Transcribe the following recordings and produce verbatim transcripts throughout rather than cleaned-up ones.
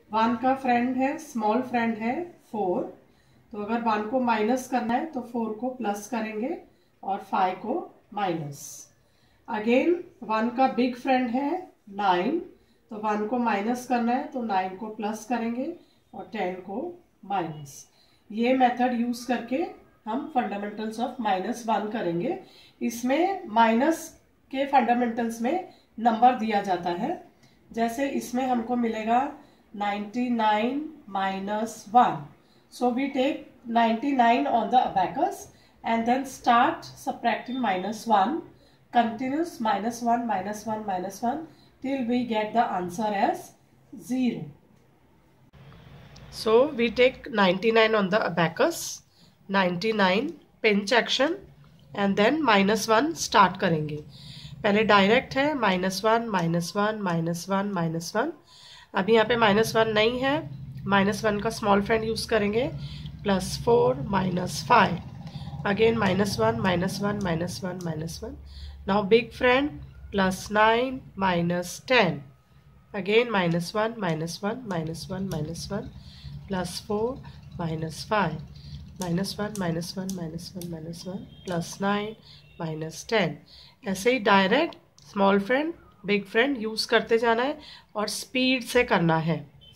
One का friend है, small friend है फोर, तो अगर वन को माइनस करना है तो फोर को प्लस करेंगे और फाइव को माइनस। अगेन वन का बिग फ्रेंड है नाइन, तो वन को माइनस करना है तो नाइन को प्लस करेंगे और टेन को माइनस। ये मेथड यूज करके हम फंडामेंटल्स ऑफ माइनस वन करेंगे। इसमें माइनस के फंडामेंटल्स में नंबर दिया जाता है। जैसे इसमें हमको मिलेगा ninety nine minus one, so we take ninety-nine on the abacus and then start subtracting minus one, continuous minus one minus one minus one till we get the answer as zero. So we take ninety-nine on the abacus, ninety-nine pinch action and then minus one start करेंगे। पहले direct है minus one minus one minus one minus one. अभी यहाँ पे minus one नहीं है, minus one का small friend use करेंगे, plus four minus five, again minus one minus one minus one minus one. Now big friend plus nine minus ten, again minus one minus one minus one minus one, plus four minus five, minus one minus one minus one minus one, plus nine minus ten. ऐसे ही direct small friend big friend use करते जाना है और speed से करना है।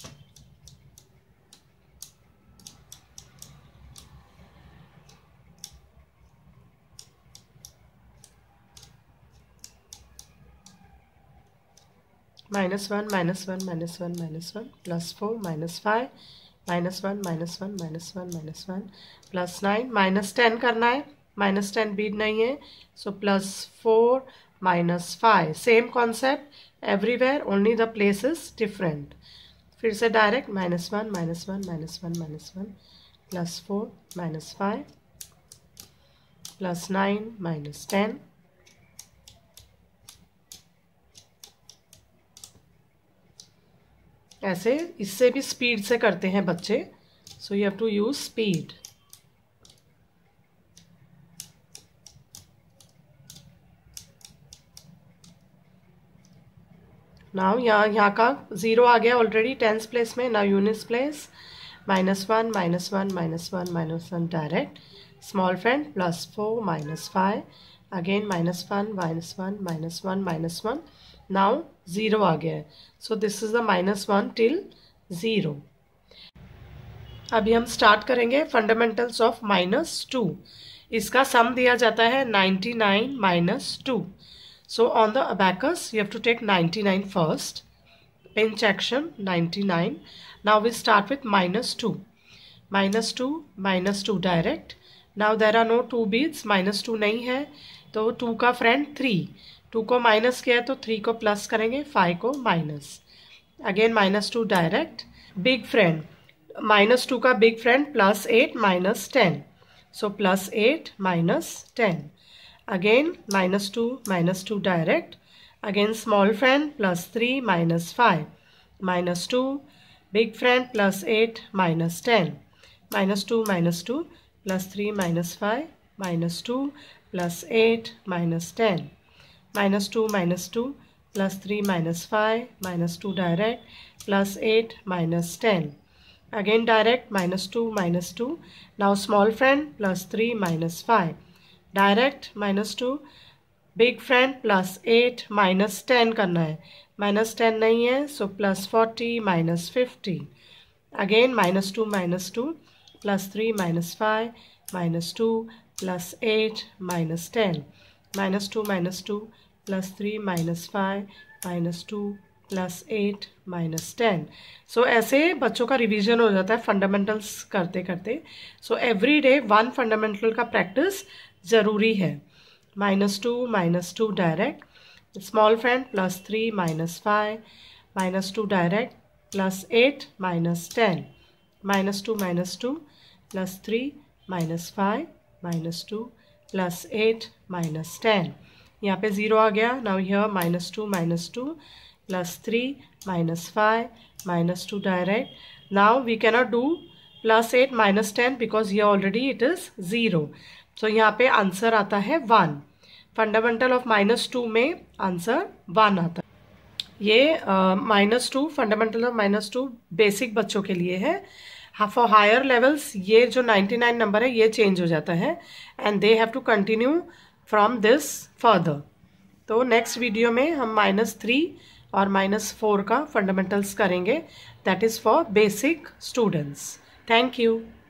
Minus one minus one minus one minus one, plus four minus five, minus one minus one minus one minus one, plus nine, minus ten करना है, minus ten beat नहीं है, so plus four minus five. Same concept everywhere, only the place is different. फिर से direct minus one minus one minus one minus one, plus four minus five, plus nine minus ten, ऐसे इससे भी speed से करते हैं बच्चे, so you have to use speed. Now यहाँ यहाँ का जीरो आ गया ऑलरेडी टेंस प्लेस में। Now units place minus one minus one minus one minus one direct, small friend plus four minus five, again minus one minus one minus one minus one, now zero आ गया है, so this is the minus one till zero. अभी हम start करेंगे fundamentals of minus to. इसका सम दिया जाता है ninety nine minus two. So on the abacus, you have to take ninety-nine first. Pinch action, ninety-nine. Now we start with minus two. Minus two, minus two direct. Now there are no two beats. Minus two नहीं है, तो two का friend three. two को minus किया तो three को plus करेंगे, five को minus. Again minus two direct. Big friend. Minus two का big friend plus eight minus ten. So plus eight minus ten. Again minus two minus two direct, again small friend plus three minus five, minus two, big friend plus eight minus ten, minus two minus two plus three minus five, minus two plus eight minus ten, minus two minus two plus three minus five, minus two direct, plus eight minus ten, again direct minus two minus two, now small friend plus three minus five, direct minus two, big friend plus eight minus ten करना है, minus ten नहीं है, so plus forty minus fifty, again minus two minus two plus three minus five minus two plus eight minus ten, minus two minus two plus three minus five minus two plus eight minus ten. So ऐसे बच्चों का revision हो जाता है fundamentals करते करते। So every day one fundamental का practice ज़रूरी है। Minus two minus two direct, small friend plus three minus five, minus two direct plus eight minus ten, minus two minus two plus three minus five minus two plus eight minus ten. यहाँ पे zero आ गया। Now here minus two minus two plus three minus five minus two direct. Now we cannot do plus eight minus ten because here already it is zero. So यहाँ पे answer आता है one. Fundamental of minus two में answer one आता है। ये minus two fundamental of minus two basic बच्चों के लिए है. फॉर हायर लेवल्स ये जो नाइन्टी नाइन नंबर है ये चेंज हो जाता है and they have to continue from this further. तो नेक्स्ट वीडियो में हम माइनस थ्री और माइनस फोर का फंडामेंटल्स करेंगे. That is for basic students. Thank you.